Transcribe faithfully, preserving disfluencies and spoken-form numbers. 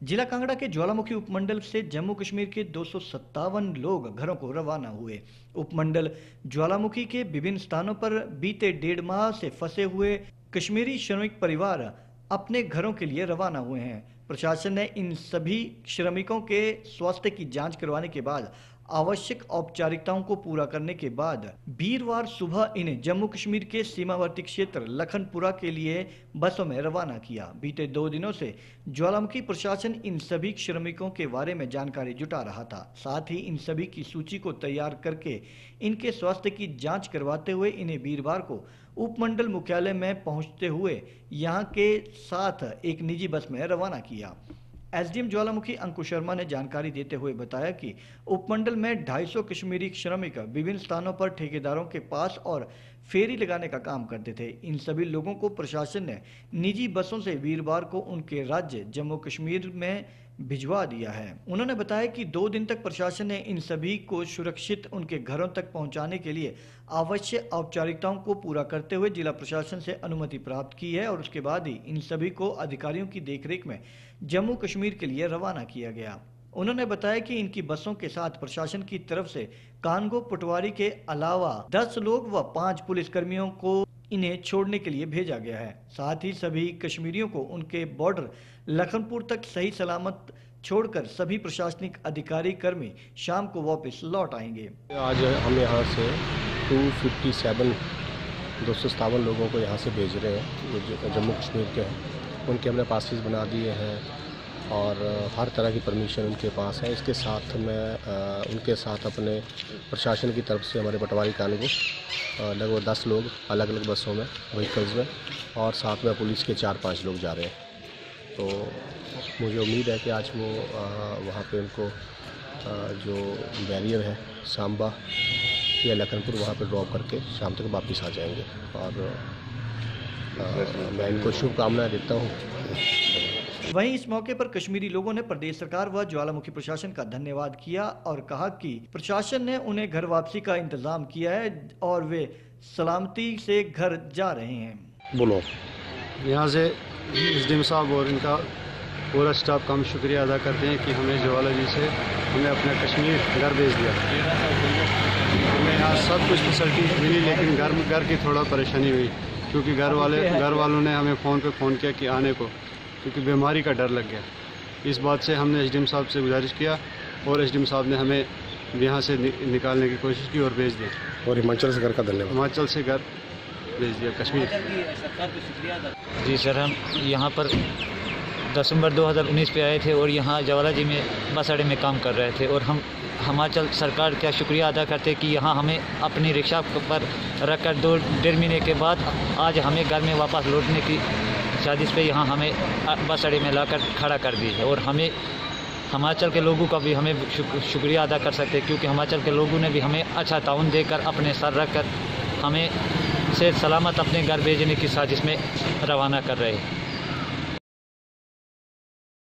जिला कांगड़ा के ज्वालामुखी उपमंडल से जम्मू कश्मीर के दो सौ सत्तावन लोग घरों को रवाना हुए। उपमंडल ज्वालामुखी के विभिन्न स्थानों पर बीते डेढ़ माह से फंसे हुए कश्मीरी श्रमिक परिवार अपने घरों के लिए रवाना हुए हैं। प्रशासन ने इन सभी श्रमिकों के स्वास्थ्य की जांच करवाने के बाद आवश्यक औपचारिकताओं को पूरा करने के बाद वीरवार सुबह इन्हें जम्मू कश्मीर के सीमावर्ती क्षेत्र लखनपुरा के लिए बसों में रवाना किया। बीते दो दिनों से ज्वालामुखी प्रशासन इन सभी श्रमिकों के बारे में जानकारी जुटा रहा था। साथ ही इन सभी की सूची को तैयार करके इनके स्वास्थ्य की जांच करवाते हुए इन्हें वीरवार को उपमंडल मुख्यालय में पहुंचते हुए यहां के साथ एक निजी बस में रवाना किया। एसडीएम ज्वालामुखी अंकुश शर्मा ने जानकारी देते हुए बताया कि उपमंडल में ढाई सौ कश्मीरी श्रमिक विभिन्न स्थानों पर ठेकेदारों के पास और फेरी लगाने का काम करते थे। इन सभी लोगों को प्रशासन ने निजी बसों से वीरवार को उनके राज्य जम्मू कश्मीर में भिजवा दिया है। उन्होंने बताया कि दो दिन तक प्रशासन ने इन सभी को सुरक्षित उनके घरों तक पहुंचाने के लिए आवश्यक औपचारिकताओं को पूरा करते हुए जिला प्रशासन से अनुमति प्राप्त की है और उसके बाद ही इन सभी को अधिकारियों की देखरेख में जम्मू कश्मीर के लिए रवाना किया गया। उन्होंने बताया कि इनकी बसों के साथ प्रशासन की तरफ से कानगो पटवारी के अलावा दस लोग व पांच पुलिसकर्मियों को इन्हें छोड़ने के लिए भेजा गया है। साथ ही सभी कश्मीरियों को उनके बॉर्डर लखनपुर तक सही सलामत छोड़कर सभी प्रशासनिक अधिकारी कर्मी शाम को वापस लौट आएंगे। आज हम यहाँ से दो सौ सत्तावन दो सौ सत्तावन लोगों को यहाँ से भेज रहे हैं जो जम्मू कश्मीर के हैं। उनके हमने पासेस बना दिए हैं और हर तरह की परमिशन उनके पास है। इसके साथ में उनके साथ अपने प्रशासन की तरफ से हमारे पटवारी कानगो लगभग दस लोग अलग अलग बसों में व्हीकल्स में और साथ में पुलिस के चार पांच लोग जा रहे हैं। तो मुझे उम्मीद है कि आज वो वहाँ पे उनको जो बैरियर है सांबा या लखनपुर वहाँ पे ड्रॉप करके शाम तक वापस आ जाएंगे और आ, मैं इनको शुभकामनाएं देता हूँ। वहीं इस मौके पर कश्मीरी लोगों ने प्रदेश सरकार व ज्वालामुखी प्रशासन का धन्यवाद किया और कहा कि प्रशासन ने उन्हें घर वापसी का इंतजाम किया है और वे सलामती से घर जा रहे हैं। बोलो यहाँ से एसडीएम साहब और इनका पूरा स्टाफ का हम शुक्रिया अदा करते हैं कि हमें ज्वालाजी से हमें अपना कश्मीर घर भेज दिया। हमें यहाँ सब कुछ फैसिलिटी मिली लेकिन घर घर की थोड़ा परेशानी हुई क्योंकि घर वाले घर वालों ने हमें फ़ोन पे फ़ोन किया कि आने को, क्योंकि बीमारी का डर लग गया। इस बात से हमने एसडीएम साहब से गुजारिश किया और एसडीएम साहब ने हमें यहाँ से नि, निकालने की कोशिश की और भेज दिया। और हिमाचल से घर का धन्यवाद। हिमाचल से घर भेज दिया कश्मीर। जी सर, हम यहाँ पर दिसंबर दो हज़ार उन्नीस पे आए थे और यहाँ ज्वालाजी में बस अड्डे में काम कर रहे थे और हम हिमाचल सरकार का शुक्रिया अदा करते कि यहाँ हमें अपनी रिक्शा पर रखकर दो डेढ़ महीने के बाद आज हमें घर में वापस लौटने की साजिश पे यहाँ हमें बस अड्डे में लाकर खड़ा कर दी है। और हमें हिमाचल के लोगों का भी हमें शुक्रिया अदा कर सकते हैं क्योंकि हिमाचल के लोगों ने भी हमें अच्छा ताउन देकर अपने सर रख कर हमें सेहत सलामत अपने घर भेजने की साजिश में रवाना कर रहे हैं।